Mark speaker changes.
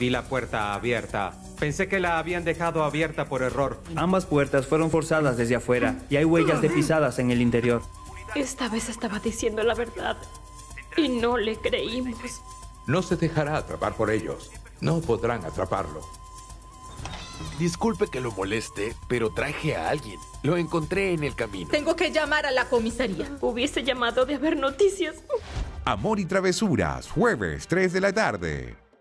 Speaker 1: Vi la puerta abierta. Pensé que la habían dejado abierta por error.
Speaker 2: Ambas puertas fueron forzadas desde afuera y hay huellas de pisadas en el interior.
Speaker 3: Esta vez estaba diciendo la verdad y no le creímos.
Speaker 4: No se dejará atrapar por ellos. No podrán atraparlo.
Speaker 5: Disculpe que lo moleste, pero traje a alguien. Lo encontré en el camino.
Speaker 6: Tengo que llamar a la comisaría.
Speaker 3: Hubiese llamado de haber noticias.
Speaker 7: Amor y Travesuras, jueves 3 de la tarde.